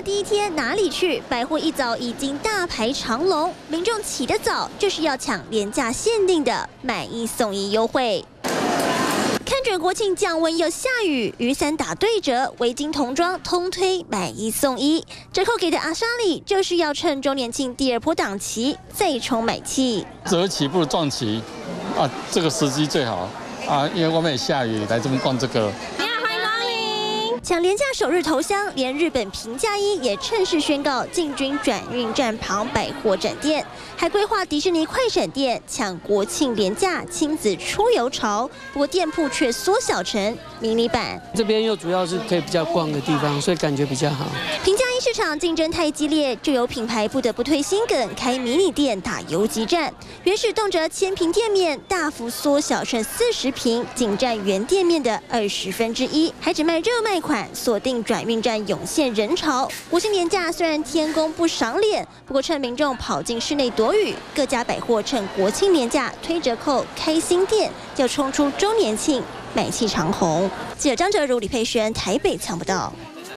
第一天哪里去？百货一早已经大排长龙，民众起得早就是要抢廉价限定的买一送一优惠。 看准国庆降温又下雨，雨伞打对折，围巾童装通推买一送一，折扣给的阿莎里就是要趁周年庆第二波档期再冲买气。 择期不如撞期啊，这个时机最好啊，因为外面也下雨，来这边逛这个。 抢廉价首日头香，连日本平价一也趁势宣告进军转运站旁百货展店，还规划迪士尼快闪店抢国庆廉价亲子出游潮。不过店铺却缩小成迷你版。 这边又主要是可以比较逛的地方，所以感觉比较好。 平价一市场竞争太激烈，就有品牌不得不推新梗，开迷你店打游击战。原始动辄1000平店面，大幅缩小剩40平，仅占原店面的1/20，还只卖热卖款。 锁定转运站涌现人潮，国庆年假虽然天公不赏脸，不过趁民众跑进室内躲雨，各家百货趁国庆年假推折扣、开新店，要冲出周年庆买气长红。记者张哲如、李佩璇台北抢不到。